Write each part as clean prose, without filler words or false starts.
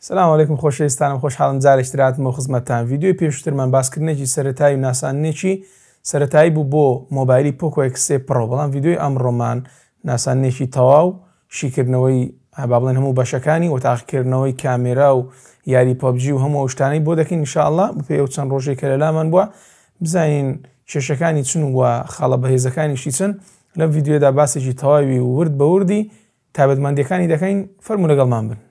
سلام علیکم خۆشەویستانم خۆشحاڵم جارێکی تراتمەوە خزمەتتان. ڤیدیۆی پێشووترمان باسکردنێکی سەرەتایی و ناساننێکی سەرەتایی بوو بۆ مۆبایلی پۆکۆ ئەکس3 پڕۆ، بەڵام ڤیدیۆی ئەمڕۆمان ناساننێکی تەواو شیکردنەوەی با بڵێن هەموو بەشەکانی وەتاقیکردنەوەی کامێرا و یاری پەبجی و هەموو شتانەی بۆ دەکەین ئینشاءالله بەپێ ئەو چەند ڕۆژێک کە لەلامان بووە بزانین کێشەکانی چن و خاڵە بەهێزەکانیشی چن. لەم ڤیدیۆدا باسێکی تەواوی ورد بە وردی تایبەتمەندیەکانی دەکەین. فەرموو لەگەڵمان بن.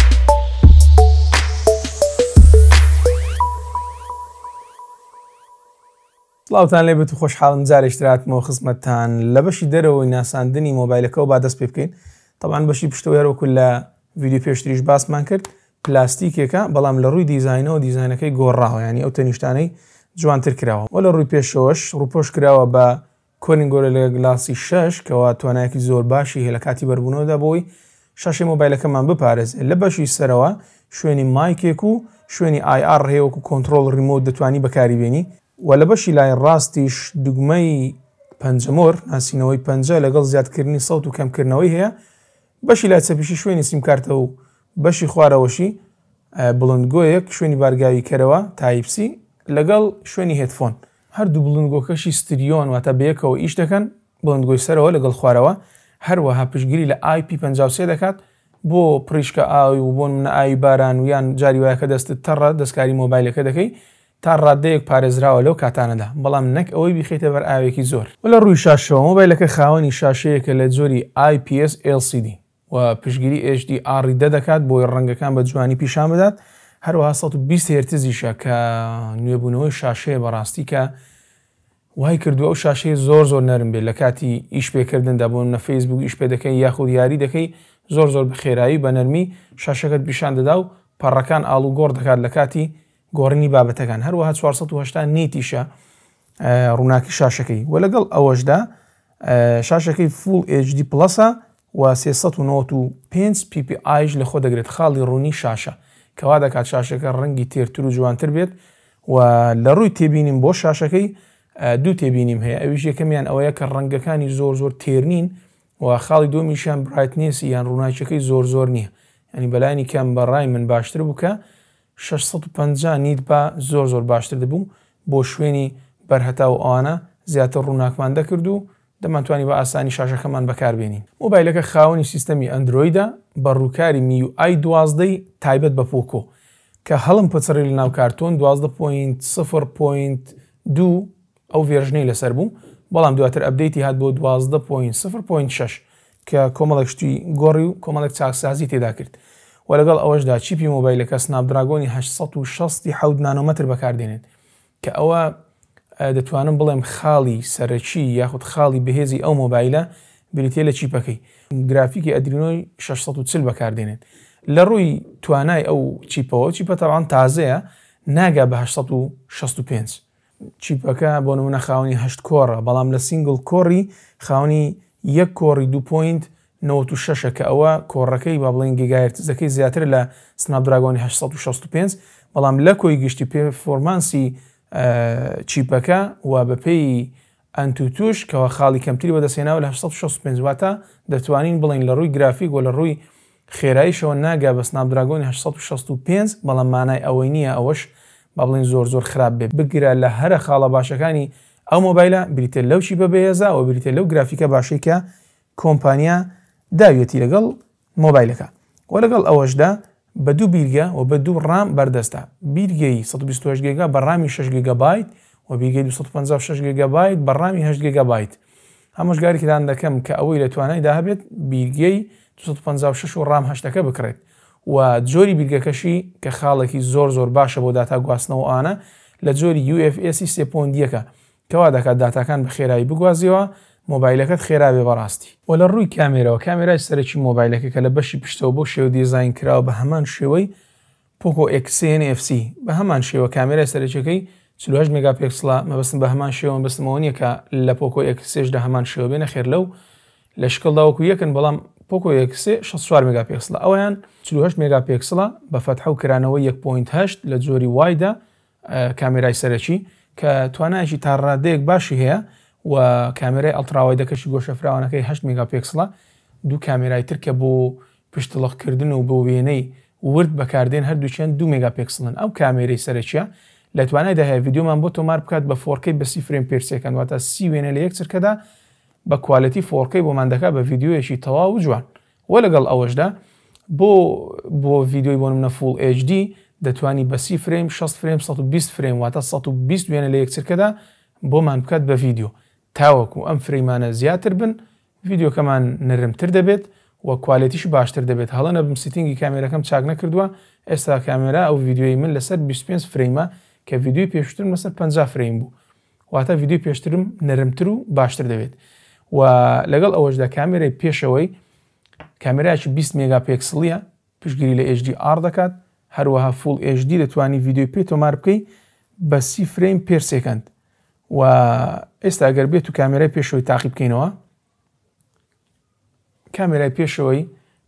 سڵاوتان لێبێت و خۆشحاڵم جارێکی تراتمەوە خزمەتتان لە بەشی دەرەوەی ناساندنی مۆبایلەکەەوە با دەست پێ بکەین. طبعاً بەشی پشتەوە هەروەکو لە ڤیدیۆ پێشتریش باسمان کرد پلاستیکێکە، بەڵام لە ڕووی دیزاینەوە دیزاینەکەی گۆڕاوە، ینی ئەو تەنیشتانەی جوانتر کراوە. و لە ڕووی پێشەوەش ڕووپۆش کراوە بە کۆرینگ گۆرە لە گلاسی 6 کەوا توانایەکی زۆر باشی هەیە لە کاتی بەربوونەوەدا بۆی شاشەی مۆبایلەکەمان بپارێزێت. لە بەشی سەرەوە شوێنی مایکێک و شوێنی IR هەیە وەکو کۆنتڕۆڵ ریمۆت دەتوانی بەکاریبێنی. و لە بەشی لای ڕاستیش دوگمەی پەنجەمۆر ناسینەوەی پەنجە لەگەڵ زیادکردنی سەوت و کەمکردنەوەی هەیە. بەشی لای چەپیشی شوێنی سیمکارتە و بەشی خوارەوەشی بڵندگۆیەک شوێنی بارگاوی کەرەوە تایپسی لەگەڵ شوێنی هێدفۆن. هەردوو بڵندگۆکەشی ستریۆن واتە بەیەکەوە ئیش دەکەن، بڵندگۆی سەرەوە لەگەڵ خوارەوە. هەروەها پشتگیری لە IP53 دەکات بۆ پڕیشکە ئاوی و بۆ منە ئاوی باران و یان جاری وایە کە دەستت تەڕە دەستکاری مۆبایلەکە دەکەی تا ڕادەیەک پارێزراوە لەو کاتانەدا، بەڵام نەک ئەوەی بیخێتە بەر ئاوێکی زۆر. و لە ڕووی شاشەوە مۆبایلەکە خاوەنی شاشەیەکە لە جۆری IPS LCD و پشتگیری HDR دەکات بۆی ڕەنگەکان بە جوانی پیشان بدات. هەروەها 120 هێرتزیشە کە نوێبوونەوەی شاشەیە بەڕاستی کە وای کردو ئەو شاشەیە زۆر نەرم بێت لە کاتی ئیش پێکردندا بۆ منە فەیسبوک ئیش پێ دەکەی یاخود یاری دەکەی زۆر بە خێرایی بە نەرمی شاشەکەت پیشان دەدا و پەڕەکان ئاڵو گۆڕ دەکات لە کاتی گۆڕنی بابەتەکان. هەروەها 480 نیتیشە ڕووناکی شاشەکەی و لەگەڵ ئەوەشدا شاشەکەی Full HD پلەسە و 395 ppi لە خۆ دەگرێت خاڵی ڕوونی شاشە کەوا دەکات شاشەکە ڕەنگی تێرتر و جوانتر بێت. و لە ڕووی تێبینیم بۆ شاشەکەی دوو تێبینیم هەیە. ئەویش یەکەمیان ئەوەیە کە ڕەنگەکانی زۆر تێرنین و خاڵی دومیشیان برایتنێسی یان ڕووناکیەکەی زۆر نییە، ینی بەلایانی کەم بەڕای من باشتر بوو کە 650 نیت بە زۆر باشتر دەبوو بۆ شوێنی بەرهەتا و ئەوانە زیاتر ڕووناکمان دەکرد و دەمانتوانی بە ئاسانی شاشەکەمان بەکاربێنین. مۆبایلەکە خاوەنی سیستەمی ئەندرۆیدە بە ڕووکاری MIUI 12 تایبەت بە پۆکۆ کە هەڵم پچڕی لە ناو کارتۆن 12.0.2 ئەو ڤێرژنەی لەسەر بوو، بەڵام دواتر ئەپدەیتی هات بۆ 12.0.6 کە کۆمەڵێک شتی گۆڕی و کۆمەڵێک چاکسازی تێدا کرد. و لەگەڵ ئەوەشدا چیپی مۆبایلەکە سنابدراگۆنی 867 نانۆمەتر بەکاردێنێت کە ئەوە دەتوانم بڵێم خاڵی سەرەکی یاخود خاڵی بەهێزی ئەو مۆبایلە بریتێ لە چیپەکەی. گرافیکی ئەدرینۆی 640 بەکاردێنێت. لە ڕووی توانای ئەو چیپەوە چیپە تاوان تازەیە ناگا بە 865. چیپەکە بۆ نمونە خاوەنی 8 کۆڕە، بەڵام لە سینگل کۆڕی خاوەنی 1 کۆڕی 2.96 کە ئەوە کۆڕەکەی با بڵێن گیگاهرتزەکەی زیاتر لە سنابدراگۆنی 865، بەڵام لە کۆی گشتی پێفۆرمانسی چیپەکە و بەپێی ئەنتوتوش کەەوە خاڵی کەمتری بەدەستێناوە لە 865 واتە دەتوانین بڵین لە ڕووی گرافیک و لە ڕووی خێراییشەوە ناگا بە سنابدراگۆنی 865، بەڵام مانای ئەوەی نییە ئەوەش با بڵین زۆر خراپ بێ. بگرە لە هەرە خاڵە باشەکانی ئەو مۆبایلە بریتێ لەو چیپە بەهێزە و بریتێ لەو گرافیکە باشەی کە کۆمپانیا داوێتی لەگەڵ مۆبایلەکە. و لەگەڵ ئەوەشدا بە دوو بیرگە و بە دوو ڕام بەردەستە، بیرگەی 128 گیگا بەڕامی 6 گیگابایت و بیرگەی 256 گیگابایت بەڕامی 8 گیگابایت. هەمووشگاریکدان دەکەم کە ئەوەی لە توانایدا هەبێت بیرگەی 256 و ڕام 8ەکە بکڕێت و جۆری بیرگەکەشی کە خاڵێکی زۆر باشە بۆ داتا گواستنەوە ئانە لە جۆری UFS 3.1 کەوا دەکات داتاکان بە خێرایی بگوازیەوە مۆبایلەکەت خێرابێ بەڕاستی. و لە ڕووی کامێرەوە کامێرای سەرەکی مۆبایلەکە کە لە بەشی پشتەوە بۆ شێوە دیزاین کراوە بە هەمان شێوەی پۆکۆ ئەکس3 NFC بە هەمان شێوە کامێرای سەرەکیەکەی 48 مگاپیکسڵە مەبەستم بە هەمان شێوە بەستمەوە نییە کە لە پۆکۆ ئەکس3دا هەمان شێوە بێنە خێر لەو لە شکڵداوەکو یەکن، بەڵام پۆکۆ ئەکس3 64 مگاپیکسڵە ئەویان 48 مگاپیکسڵە بە فەتحە و کرانەوەی 1.8 لە جۆری وایدا کامێرای سەرەکی کە توانایکی تا ڕادەیەک باشی هەیە و کامێرای ئەڵتراوایدەکەشی گۆشەفراوانەکەی 8 مگاپیکسڵە، دوو کامێرای تر کە بۆ پشتڵەخکردن و بۆ وێنەی ورد بەکاردێن هەردووچیان 2 مگاپیکسلن ئەو کامێرەی سەرچیە لە توانایدا هەیە ڤیددیۆمان بۆ تۆمار بکات بە 4K بە 30 فریم پێر سێکەند واتە 30 وێنە لە یەک چرکەدا بە کوالیتی 4K بۆمان دەکات بە ڤیددیۆیەکی تەواو و جوان وە لەگەڵ ئەوەشدا بۆ ڤیددیۆی بۆ نمونە فول HD دەتوانی بە 30 فریم 60 فریم 120 فریم واتە 120 وێنە لە یەک چرکەدا بۆمان بکات بە ڤیددیۆ تاوەکو ئەم فریمانە زیاتر بن ڤیددیۆکەمان نرمتر دەبێت و کوالیتیش باشتر دەبێت هەڵە نەبم سیتینگی کامێرەکەم چاک نەکردووە ئێستا کامێرا ئەو ڤیددیۆی من لەسەر 25 فریمە کە ڤیددیۆی پێشترم لەسەر 50 فریم بوو واتە ڤیددیۆی پێشترم نەرمتر و باشتر دەبێت و لەگەڵ ئەوەشدا کامێرەی پێشەوەی کامێرایکی 20 مگاپیکسلیە پشتگیری لە HDR دەکات هەروەها فول HD دەتوانی ڤیددیۆی پێ تۆمار بکەی بە 30 فریم پێر سێکەند و ئێستا ئەگەر بێت و کامێرای پێشەوەی تاقی بکەینەوە کامێرای پێشەوەی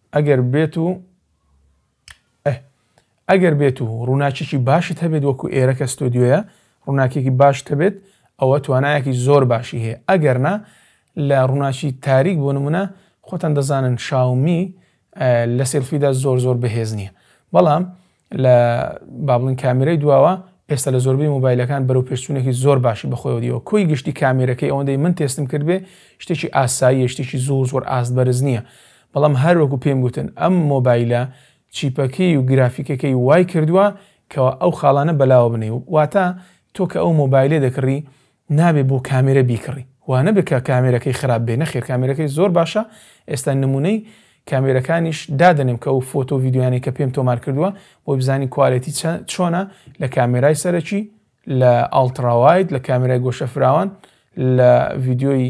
ئەگەر بێت و ڕووناکیێکی باشت هەبێت وەکو ئێرەکە ستۆدیۆیە ڕووناکێکی باشت هەبێت ئەوە توانایەکی زۆر باشی هەیە ئەگەر نا لە ڕووناکی تاریک بۆ نمونە خۆتان دەزانن شاومی لە سێلفیدا زۆر بەهێز نییە بەڵام لە بابڵین کامێرەی دواوە ئێستا لە زۆربەی مۆبایلەکان بەرەو پێشچوونێکی زۆر باشی بەخۆیەوە دیەوە کۆی گشتی کامێرەکەی ئەوەندەی من تێستم کرد بێ شتێکی ئاسایی شتێکی زۆر ئاست بەرز نییە بەڵام هەروەکو پێم گوتن ئەم مۆبایلە چیپەکەی و گرافیکەکەی وای کردووە کەەوە ئەو خاڵانە بەلاوە بنێ واتە تۆ کە ئەو مۆبایلێ دەکڕی نابێ بۆ کامێرە بیکڕی وانە بێ کە کامێرەکەی خراپ بێ نەخێر کامێرەکەی زۆر باشە ئێستا نمونەی کامێرەکانیش دادنێم کە ئەو فۆتۆ ڤیددیویانی کە پێم تۆمار کردووە بۆ بزانی کوالیتی چۆنە لە کامێرای سەرەکی لە ئالتراواید لە کامێرای گۆشەفراوان لە ڤیددیۆی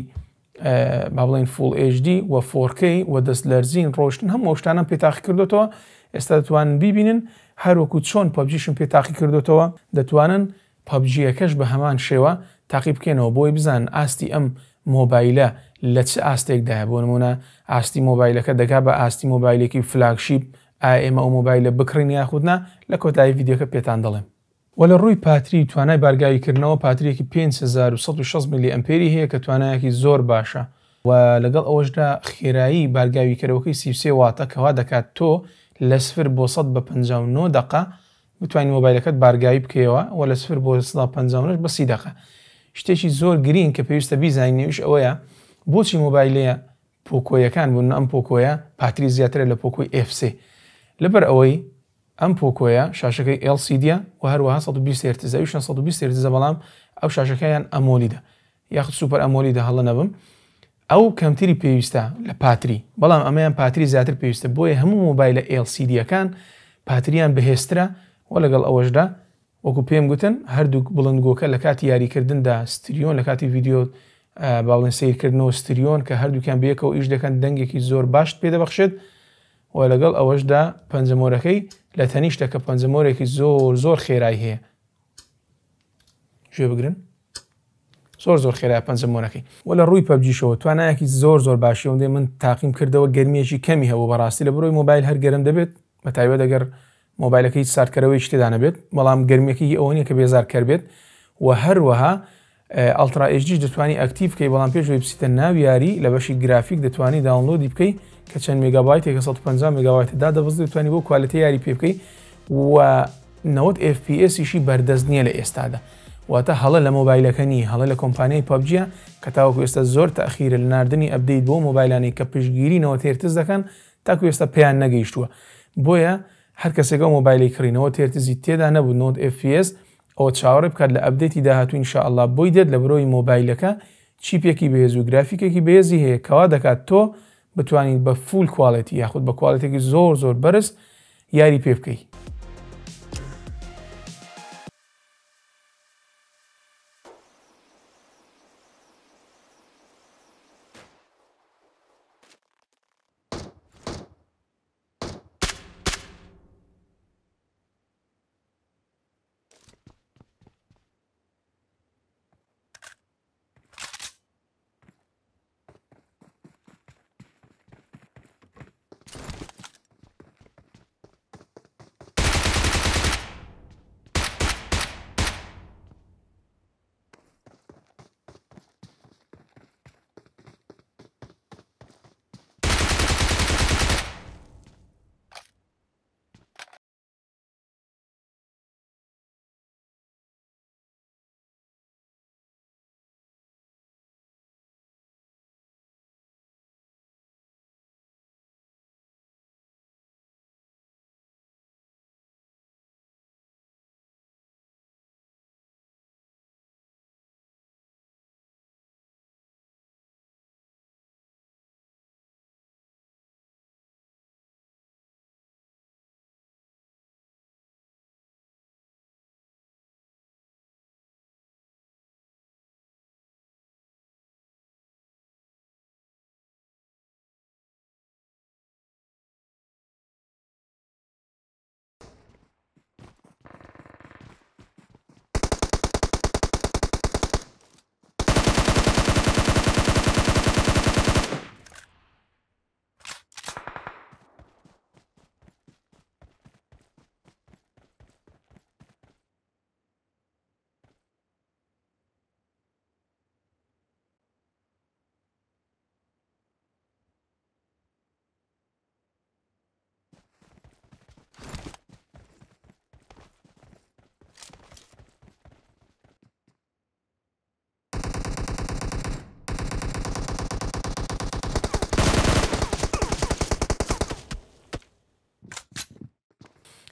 با بڵێن فول HD و 4K و دەست لەرزین ڕۆشتن هەموو شتانم پێ تاقی کردوتەوە ئێستا دەتوانن بیبینن هەروەکو چۆن پەبجیشم پێ تاقی کردوتەوە دەتوانن پەبجیەکەش بە هەمان شێوە تاقی بکەنەوە بۆی بزان ئاستی ئەم مۆبایلە لە چ ئاستێکدایە بۆ نمونە ئاستی مۆبایلەکە دەگا بە ئاستی مۆبایلێکی فلاگشیپ ئێمە ئەو مۆبایلە بکڕین یاخودنا لە کۆتایی ڤیددیۆکە پێتان دەڵێم وە لە ڕووی پاتری توانای بارگاویکردنەوە پاتریەکی 5160 میلی ئەمپێری هەیە کە توانایەکی زۆر باشە و لەگەڵ ئەوەشدا خێرایی بارگاویکەرەوەکەی 33 واتە کەوا دەکات تۆ لە 0 بۆ 100 بە 59 دقە بتوانین مۆبایلەکەت بارگاوی بکەوە و لە 0 بۆ 150 بە 30 دقە شتێکی زۆر گرین کە پێویستە بیزانینیش ئەوەیە بۆچی مۆبایلەیە پۆکۆیەکان بوون ئەم پۆکۆیە پاتری زیاترە لە پۆکۆی FC لەبەر ئەوەی ئەم پۆکۆیە شاشەکەی LCD و هەروەها 120 هرتز 120 هرتز بەڵام ئەو شاشەکەیان ئەمۆلیدە یاخود سوپەر ئەمۆلیدە هەڵە نەبم ئەو کەمتری پێویستە لە پاتری بەڵام ئەمەیان پاتری زیاتر پێویستە بۆیە هەموو مۆبایلە LCDەکان پاتریان بەهێزترە و لەگەڵ ئەوەشدا وەکو پێم گوتن هەردوو بڵندگۆکە لە کاتی یاریکردندا ستریۆن لە کاتی ڤیددیۆ باڵێن سیرکردنەوە ستریۆن کە هەردووکیان بەیەکەوە ئیش دەکەن دەنگێکی زۆر باشت پێدەبەخشێت و لەگەڵ ئەوەشدا پەنجەمۆرەکەی لە تەنیشتە کە پەنجەمۆرێکی زۆر خێرای هەیە گوێ بگرن زۆر خێرای پەنجەمۆرەکەی و لە ڕووی پەبجیشەوە توانایەکی زۆر باشی ئەوەندەی من تاقیم کردەوە گەرمیێکی کەمی هەبوو بەڕاستی لە بڕۆی مۆبایل هەر گەرم دەبێت بە تایبەت ئەگەر مۆبایلەکەی ساردکەرەوەی شتێدا نەبێت بەڵام گەرمیەکەی ئەوە نیە کە بێزارکەر بێت و هەروەها ئەڵترا HD دەتوانی ئەکتیڤ بکەی بەڵام پێشەوەی بچیتە ناو یاری لە بەشی گرافیک دەتوانی داونلۆدی بکەی کە چەند مێگابایتێک 150 مێگابایتدا دەبەست دەتوانی بۆ کوالیتی یاری پێ بکەی و 90 FPS-یشی بەردەست نییە لە ئێستادا واتە هەڵە لە مۆبایلەکەنی هەڵە لە کۆمپانیای پەبجیە کە تاوەکو ئێستا زۆر تەخیرە لە ناردنی ئەپدەیت بۆ مۆبایلانی کە پشتگیری 90 هرتز دەکەن تاکو ئێستا پێیان نەگەیشتووە بۆیە هەر کەسێکە مۆبایلی کڕینەوە تێرتزی تێدا نەبوو 90 FPS ئەوە چاوەڕێ بکات لە ئەپدەیتی داهاتوو ئینشاءالله بۆی دێت لە بڕۆی مۆبایلەکە چیپێکی بەهێز و گرافیکێکی بەهێزی هەیە کەوا دەکات تۆ بتوانیت بە فول کواڵیتی یاخود بە کواڵیتێکی زۆر بەرز یاری پێ بکەی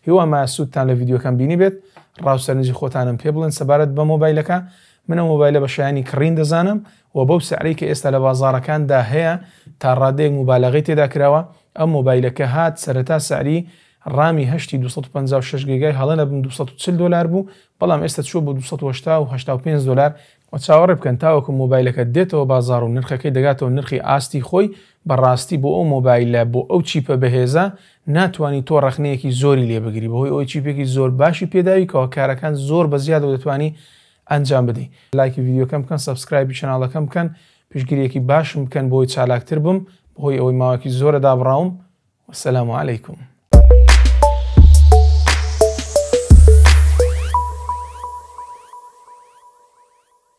هیوامە سوودتان لە ڤیددیوکەم بینی بێت ڕاوسەرنجی خۆتانم پێ بڵێن سەبارەت بە مۆبایلەکە. منە مۆبایلە بە شایانی کڕین دەزانم و بەو سعرەی کە ئێستا لە بازاڕەکاندا هەیە تا ڕادەیەک مبالغەی تێدا کراوە. ئەم مۆبایلەکە هات سەرەتا سعری ڕامی هەشتی 256 گیگای هەڵەنە بم $240 بوو، بەڵام ئێستا چوە بۆ $285 و چاوەڕێ بکەن تاوەکو مۆبایلەکە دێتەوە بازار و نرخەکەی دەگاتەوە نرخی ئاستی خۆی. بەڕاستی بۆ ئەو مۆبایلە بۆ ئەو چیپە بەهێزە ناتوانانی تۆ ڕخنەیەکی زۆری لێ بگری بەهۆی ئەوی چیپێکی زۆر باشی پێداوی کەەوە کارەکان زۆر بە زیادە دەتوانی ئەنجام بدەیت. لایکی ڤیددیوکەم بکەن، سەبسکرایبی چەناڵەکەم بکەن، پشتگیریەکی باشم بکەن بۆی چالاکتر بم بەهۆی ئەوەی ماوەکی زۆرە دابڕاوم. وەسەلام عەلەیکوم.